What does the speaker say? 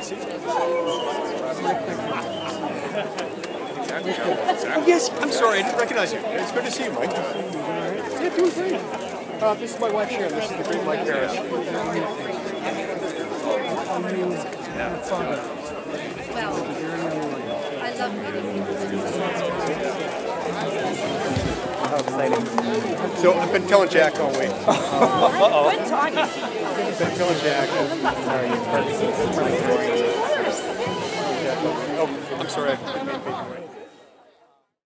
to see you. Oh, yes, I'm sorry, I didn't recognize you. It's good to see you, Mike. Yeah, doing great. This is my wife Sharon. This is the great Mike Parrish. Well, I love meeting people. How exciting. So I've been telling Jack all week. Good talking. I've been telling Jack. Oh, I'm sorry.